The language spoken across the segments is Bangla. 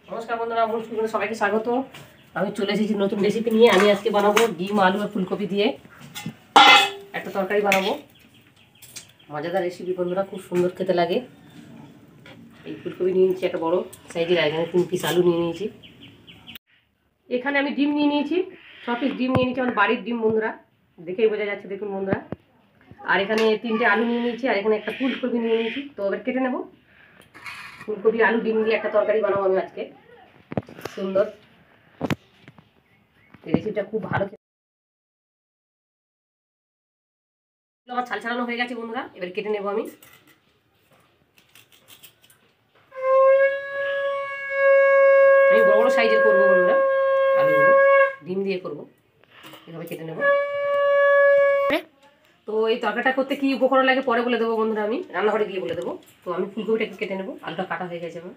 নমস্কার বন্ধুরা, আমার চ্যানেলে সবাইকে স্বাগত। আমি চলে এসেছি নতুন রেসিপি নিয়ে। আমি আজকে বানাবো ডিম, আলু আর ফুলকপি দিয়ে একটা তরকারি বানাবো। মজাদার রেসিপি বন্ধুরা, খুব সুন্দর খেতে লাগে। এই ফুলকপি নিয়ে নিয়েছি একটা বড় সাইজের, এখানে 3 পিস আলু নিয়ে নিয়েছি। এখানে আমি ডিম নিয়ে নিয়েছি, 6 পিস ডিম নিয়ে নিয়েছি, আমার বাড়ির ডিম বন্ধুরা, দেখেই বোঝা যাচ্ছে, দেখুন বন্ধুরা। আর এখানে 3টে আলু নিয়ে নিয়েছি, আর এখানে একটা ফুলকপি নিয়ে নিয়েছি। তো এবার কেটে নেব। ফুলকপি, আলু, ডিম দিয়ে একটা তরকারি বানাবো আমি আজকে, সুন্দর। এই রেসিপিটা খুব ভালো। আমার ছাল ছাড়ানো হয়ে গেছে বন্ধুরা, এবার কেটে নেব আমি। বড় বড় সাইজের করবো বন্ধুরা, আলুগুলো ডিম দিয়ে করবো, এভাবে কেটে নেব। তো এই তরকারিটা করতে কি উপকরণ লাগে পরে বলে দেবো বন্ধুরা, আমি রান্নাঘরে গিয়ে বলে দেবো। তো আমি ফুলকপিটা কেটে নেবো, আলুটা কাটা হয়ে গেছে আমার।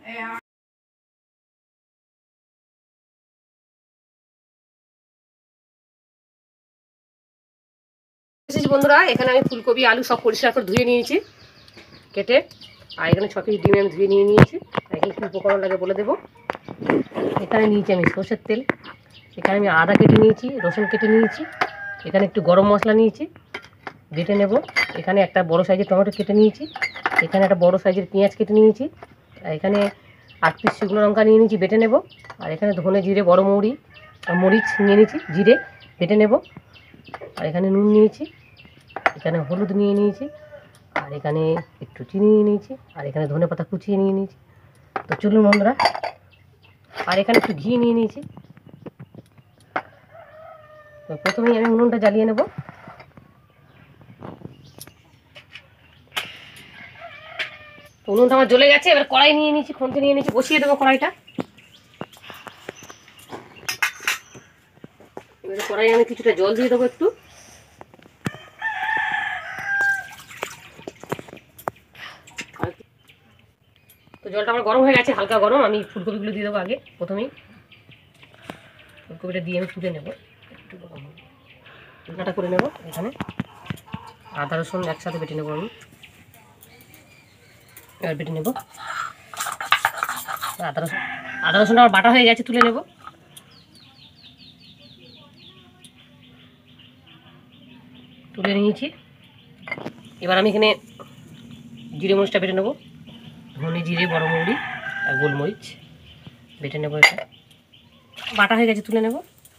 বন্ধুরা, এখানে আমি ফুলকপি, আলু সব পরিষ্কার করে ধুয়ে নিয়েছি কেটে। আর এখানে 6 পিস ডিম আমি ধুয়ে নিয়ে নিয়েছি। এখানে কি উপকরণ লাগে বলে দেবো। এখানে নিয়েছি আমি সরষের তেল, এখানে আমি আদা কেটে নিয়েছি, রসুন কেটে নিয়েছি, এখানে একটু গরম মশলা নিয়েছি, বেটে নেব। এখানে একটা বড় সাইজের টমেটো কেটে নিয়েছি, এখানে একটা বড় সাইজের পেঁয়াজ কেটে নিয়েছি, আর এখানে 8 পিস শুকনো লঙ্কা নিয়ে নিয়েছি, বেটে নেব। আর এখানে ধনে জিরে, বড় মরিচ নিয়ে নিয়েছি, জিরে বেটে নেব। আর এখানে নুন নিয়েছি, এখানে হলুদ নিয়ে নিয়েছি, আর এখানে একটু চিনি নিয়ে নিয়েছি, আর এখানে ধনে পাতা কুচিয়ে নিয়ে নিয়েছি। তো চলুন বন্ধুরা, আর এখানে একটু ঘি নিয়ে নিয়েছি। তো প্রথমেই আমি উনুনটা জ্বালিয়ে নেব। উনুনটা আমার জ্বলে গেছে, এবার কড়াই নিয়ে নিয়েছি, খুন্তি নিয়ে নিয়েছি, বসিয়ে দেবো কড়াইটা। এবারে কড়াই আমি কিছুটা জল দিয়ে দেবো একটু। তো জলটা আমার গরম হয়ে গেছে, হালকা গরম। আমি ফুলকপিগুলো দিয়ে দেবো আগে। প্রথমেই ফুলকপিটা দিয়ে আমি তুলে নেব, একটু গরম হবে, উল্টাটা করে নেব। এখানে আদা রসুন একসাথে বেটে নেবো আমি, এবার বেটে নেব। আদা রসুনটা আমার বাটা হয়ে গেছে, তুলে নেব। তুলে নিয়েছি। এবার আমি এখানে জিরে মরিচটা বেটে নেব, ধনে জিরে, বড় মৌরি আর গোলমরিচ বেটে নেব। এটা বাটা হয়ে গেছে, তুলে নেব।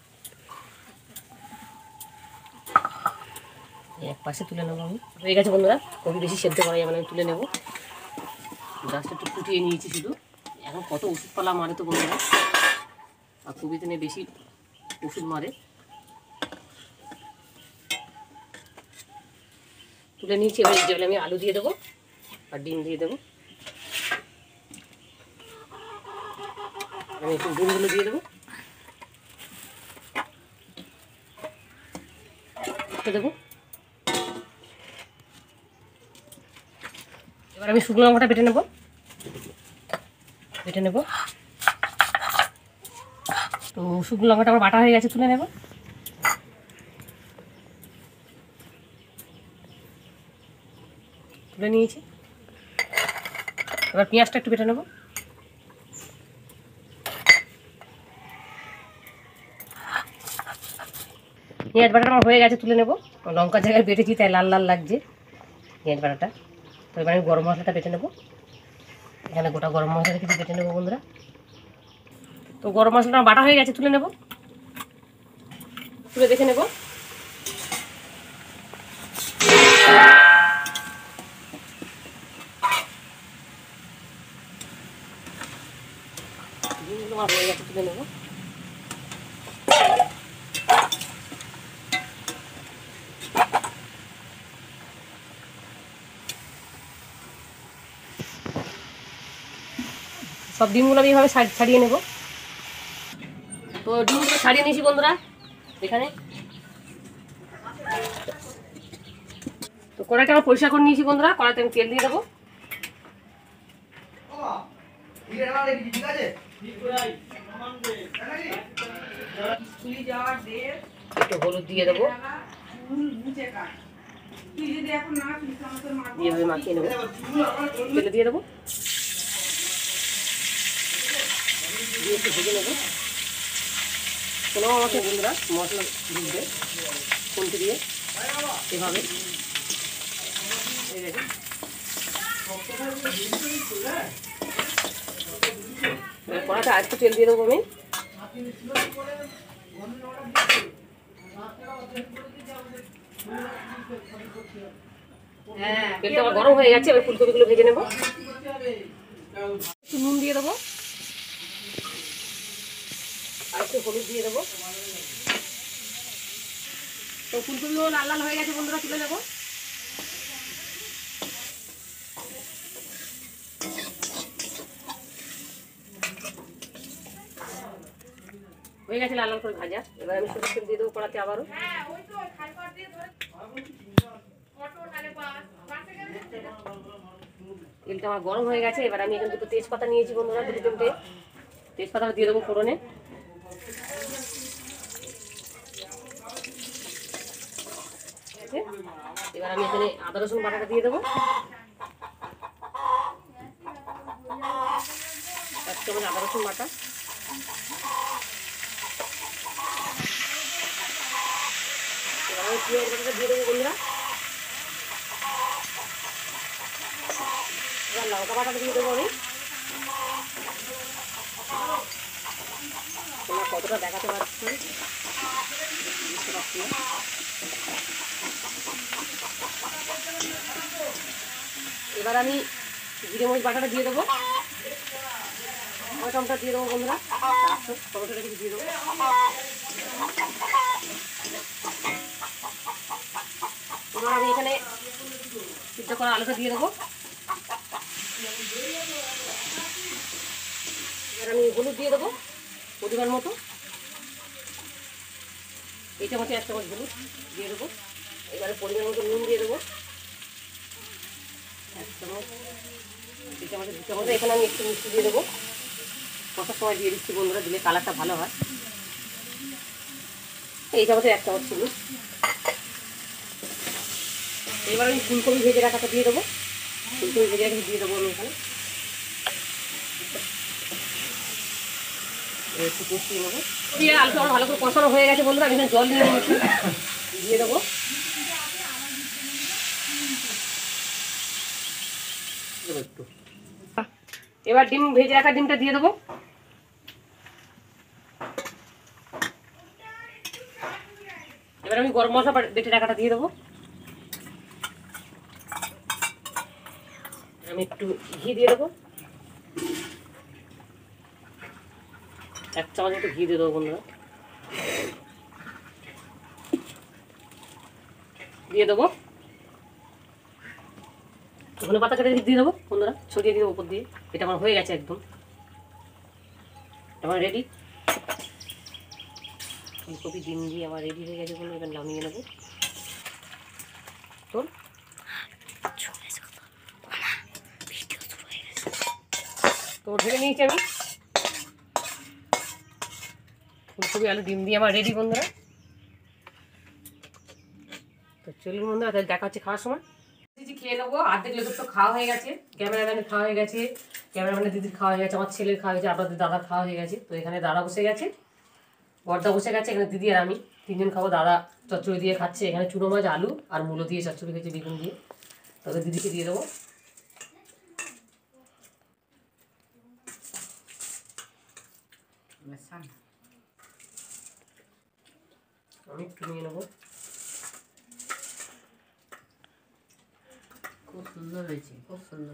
এক পাশে তুলে নেবো আমি। হয়ে গেছে বন্ধুরা, কপি বেশি সেদ্ধ করা যাবে না, আমি তুলে নেব। জাস্ট একটু ফুটিয়ে নিয়েছি শুধু। এখন কত ওষুধপালা মারে তো বন্ধুরা, আর কপিতে নিয়ে বেশি ওষুধ মারে। তুলে নিয়েছি। এবার জলে আমি আলু দিয়ে দেবো আর ডিম দিয়ে দেবো। আমি একটু ডিমগুলো দিয়ে দেবো, দেবো। এবার আমি শুকনো লঙ্কাটা বেটে নেব, তো শুকনো লঙ্কাটা আমার বাটা হয়ে গেছে, তুলে নেব। তুলে নিয়েছি। এবার পেঁয়াজটা একটু বেটে নেব। পেঁয়াজ বাটাটা আমার হয়ে গেছে, তুলে নেব। লঙ্কার জায়গায় বেটেছি তাই লাল লাল লাগছে পেঁয়াজ বাটাটা। তো এবার আমি গরম মশলাটা বেটে নেব। এখানে গোটা গরম মশলা কিছু বেটে নেবো বন্ধুরা। তো গরম মশলাটা বাটা হয়ে গেছে, তুলে নেব। তুলে দেখে নেব। হয়ে গেছে, তুলে নেব। সব ডিমগুলো আমি এভাবে ছাড়িয়ে নেব। তো ডিমগুলো ছাড়িয়ে নিয়েছি বন্ধুরা এখানে। তো কড়াইটা আমার পরিষ্কার করে নিয়েছি বন্ধুরা। কড়াইতে আমি তেল দিয়ে দেবো। একটু হলুদ দিয়ে দেবো, এইভাবে মাখিয়ে নেবো। তেলে দিয়ে দেবো। দিয়ে একটু ভেজে নেবো। কোনো আমাকে বন্ধুরা মশলা ঢুকবে খুন্তি দিয়ে এভাবে কড়াতে আর একটু তেল দিয়ে দেবো আমি। তেলটা আমার গরম হয়ে গেছে, এবার ফুলকপিগুলো ভেজে নেবো। একটু নুন দিয়ে দেবো আর একটু হলুদ দিয়ে দেবো। তো ফুলকপিগুলো লাল লাল হয়ে গেছে বন্ধুরা, তুলে নেবো। হয়ে গেছে লাল লাল করে ভাজা। এবার আমি সরষের তেল দিয়ে দেবো কড়াতে আবারও। তেলটা আমার গরম হয়ে গেছে, এবার আমি এখানে দুটো তেজপাতা নিয়েছি বন্ধুরা, দুটো তিনটে তেজপাতা দিয়ে দেবো ফোড়নে। এবার আমি এখানে আদা রসুন বাটাটা দিয়ে দেবো, 1 চামচ আদা রসুন বাটা। এবার আমি পেঁয়াজ বাটাটা দিয়ে দেবো বন্ধুরা। এবার লঙ্কা বাটাটা দিয়ে দেবো আমি। তোমরা কতটা দেখাতে পারছি বুঝতে পারছি না। এবার আমি জিরে মরিচ বাটাটা দিয়ে দেবো, টমেটোটা দিয়ে দেবো বন্ধুরা, টমেটোটা কিছু দিয়ে দেবো। এবার আমি এখানে সিদ্ধ করা আলুটা দিয়ে দেবো। এবার আমি হলুদ দিয়ে দেবো পরিমাণ মতো, এই চামচে 1 চামচ হলুদ দিয়ে দেবো। এবারে পরিমাণ মতো নুন দিয়ে দেবো 1 চামচ, 2 চামচে 2 চামচ। এখানে আমি একটু মিষ্টি দিয়ে দেবো, কষার সময় দিয়ে দিচ্ছি বন্ধুরা, দিলে কালারটা ভালো হয়। এই চামচে 1 চামচ ছিল। এবার আমি ফুলকপি ভেজে রাখাটা দিয়ে দেবো, ফুলকপি ভেজে রাখা দিয়ে দেবো আমি এখানে। একটু কষিয়ে নেবো। দিয়ে আলুটা আমার ভালো করে কষানো হয়ে গেছে বন্ধুরা, আমি এখানে জল নিয়ে নিয়েছি, দিয়ে দেবো। একটু এবার ডিম ভেজে রাখা ডিমটা দিয়ে দেবো। এবার আমি গরম মশলা বেটে রাখাটা দিয়ে দেবো। আমি একটু ঘি দিয়ে দেবো, 1 চামচ একটু ঘি দিয়ে দেবো বন্ধুরা, দিয়ে দেবো। ধনে পাতা কেটে দিয়ে দেবো বন্ধুরা, ছড়িয়ে দিয়ে দেবো উপর দিয়ে। এটা আমার হয়ে গেছে একদম, আমার রেডি। ফুলকপি ডিম দিয়ে আমার রেডি হয়ে গেছে বন্ধুরা, এবার নামিয়ে নেবো। তো ঢেলে নিয়েছি আমি। ফুলকপি আলু ডিম দিয়ে আমার রেডি বন্ধুরা। তো চলুন বন্ধুরা, তাহলে দেখা হচ্ছে খাওয়ার সময়। দিদি খেয়ে নেবো, অর্ধেক লোকের তো খাওয়া হয়ে গেছে, ক্যামেরাম্যানের খাওয়া হয়ে গেছে, ক্যামেরাম্যানের দিদির খাওয়া হয়ে গেছে, আমার ছেলের খাওয়া হয়ে গেছে, আপনাদের দাদার খাওয়া হয়ে গেছে। তো এখানে দাদা বসে গেছে, বর্দা বসে গেছে, এখানে দিদি আর আমি 3 জন খাবো। দাদা চচ্চড়ি দিয়ে খাচ্ছে, এখানে চুনো মাছ আলু আর মূলো দিয়ে চচ্চড়ি খেয়েছে বেগুন দিয়ে। তবে দিদিকে দিয়ে দেবো। আমি একটু নিয়ে নেবো। খুব সুন্দর হয়েছে, খুব সুন্দর।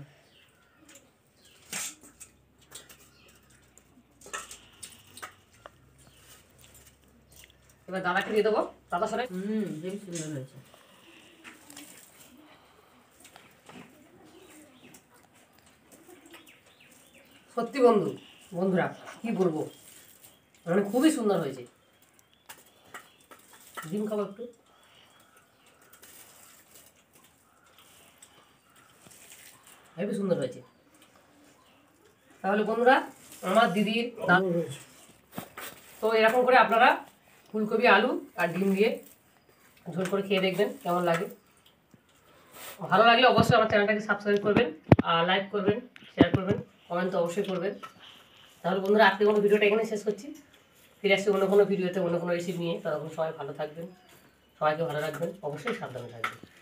এবার দাদাকে দিয়ে দেবো, দাদা সরে। বেশ সুন্দর হয়েছে। সত্যি বন্ধুরা কি বলবো, মানে খুবই সুন্দর হয়েছে। ডিম খাবো একটু। হেবি সুন্দর হয়েছে। তাহলে বন্ধুরা, আমার দিদির তো এরকম করে আপনারা ফুলকপি আলু আর ডিম দিয়ে ঝোল করে খেয়ে দেখবেন কেমন লাগে। ভালো লাগলে অবশ্যই আমার চ্যানেলটাকে সাবস্ক্রাইব করবেন, আর লাইক করবেন, শেয়ার করবেন, কমেন্ট তো অবশ্যই করবেন। তাহলে বন্ধুরা আজকে কোনো ভিডিওটা এখানে শেষ করছি। ফিরে আসছি অন্য কোনো ভিডিওতে অন্য কোনো রেসিপি নিয়ে। তখন সবাই ভালো থাকবেন, সবাইকে ভালো রাখবেন, অবশ্যই সাবধানে থাকবেন।